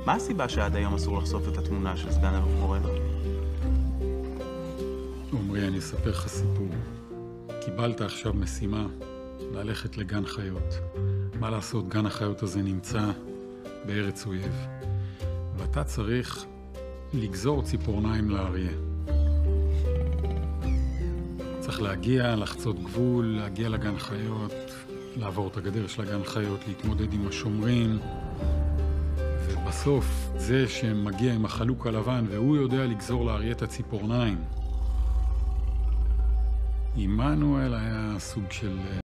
מה הסיבה שעד היום אסור לחשוף את התמונה של סגן אלוף מורנו? עומרי, אני אספר לך סיפור. קיבלת עכשיו משימה ללכת לגן חיות. מה לעשות, גן החיות הזה נמצא בארץ אויב. ואתה צריך לגזור ציפורניים לאריה. צריך להגיע, לחצות גבול, להגיע לגן חיות, לעבור את הגדר של הגן חיות, להתמודד עם השומרים. ובסוף, זה שמגיע עם החלוק הלבן והוא יודע לגזור לאריה את הציפורניים. עמנואל היה סוג של